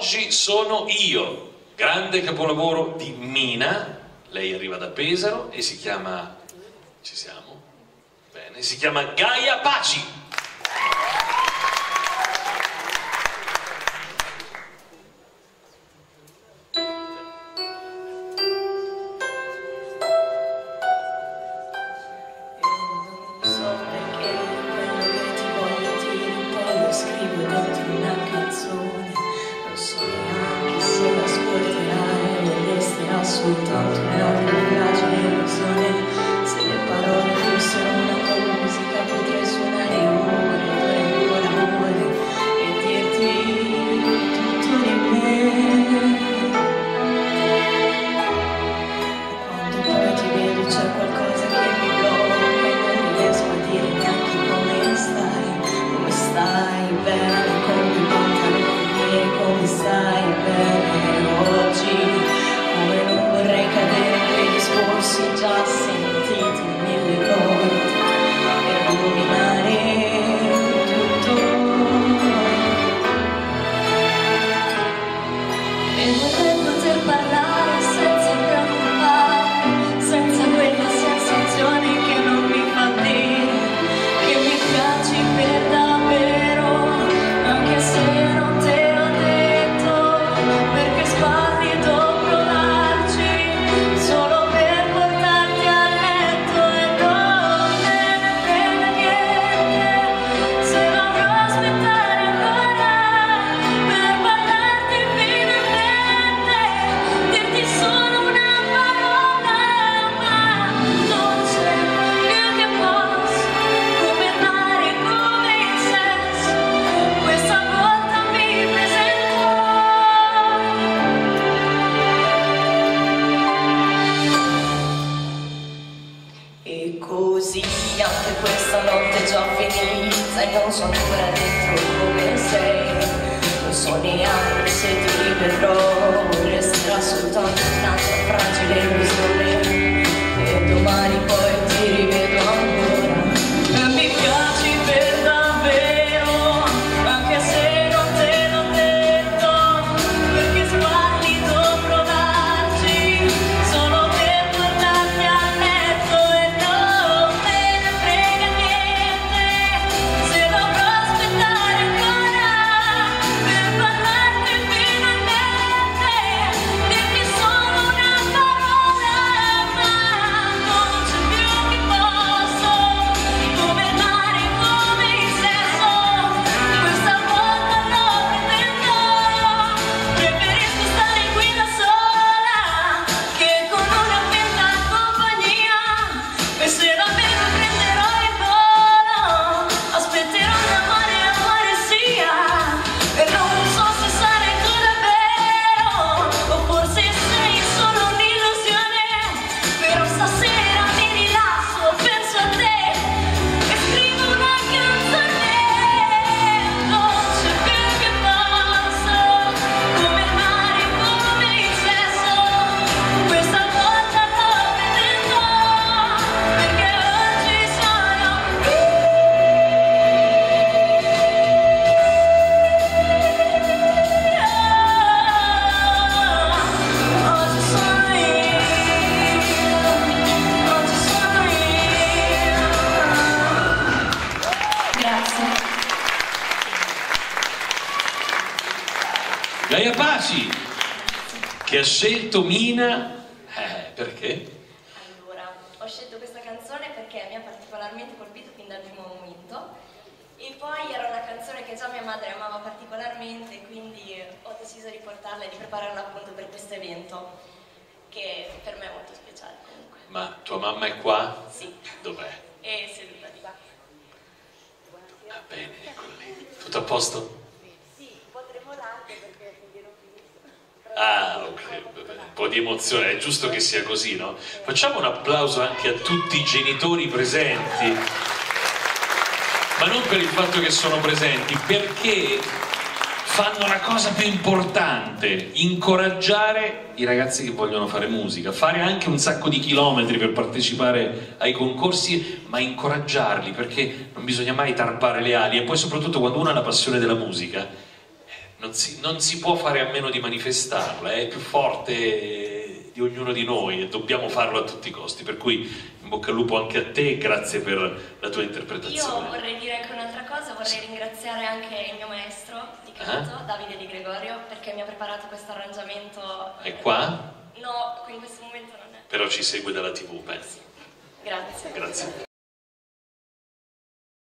Oggi sono io, grande capolavoro di Mina. Lei arriva da Pesaro e si chiama, ci siamo? Bene, si chiama Gaia Paci. Soltanto una fragile illusione, se le parole fossero una musica potrei suonare ore e ore e dirti tutto di me. Quando poi ti vedo c'è qualcosa che mi blocca e non riesco a dire neanche come stai bene, con i pantaloni, come stai bene oggi. Come non vorrei cadere in quei discorsi già sentiti 1000 volte e rovinare tutto. E vorrei poter parlare senza preoccupare, senza quella sensazione che non mi fa dire che mi piaci per davvero, anche se non te l'ho detto, perché sbagli dopo. E così anche questa notte già finita e non so ancora dentro come sei, non so neanche se ti rivedrò, resterà soltanto un'altra fragile illusione e domani poi ti rivedo ancora e mi piaci per davvero, anche se non te l'ho detto, perché sbaglio provarci solo per portarti a letto. Gaia Paci, che ha scelto Mina, perché? Allora, ho scelto questa canzone perché mi ha particolarmente colpito fin dal primo momento e poi era una canzone che già mia madre amava particolarmente, quindi ho deciso di portarla e di prepararla appunto per questo evento, che per me è molto speciale comunque. Ma tua mamma è qua? Sì. Dov'è? È seduta di qua. Va bene, eccola lì. Tutto a posto? Ah, ok, vabbè. Un po' di emozione, è giusto che sia così, no? Facciamo un applauso anche a tutti i genitori presenti, ma non per il fatto che sono presenti, perché fanno la cosa più importante: incoraggiare i ragazzi che vogliono fare musica, fare anche un sacco di chilometri per partecipare ai concorsi, ma incoraggiarli, perché non bisogna mai tarpare le ali, e poi soprattutto quando uno ha la passione della musica non si può fare a meno di manifestarla, è più forte di ognuno di noi e dobbiamo farlo a tutti i costi, per cui in bocca al lupo anche a te e grazie per la tua interpretazione. Io vorrei dire anche un'altra cosa, vorrei ringraziare anche il mio maestro di canto, Davide Di Gregorio, perché mi ha preparato questo arrangiamento. È qua? No, qui in questo momento non è. Però ci segue dalla TV, penso. Grazie. Grazie.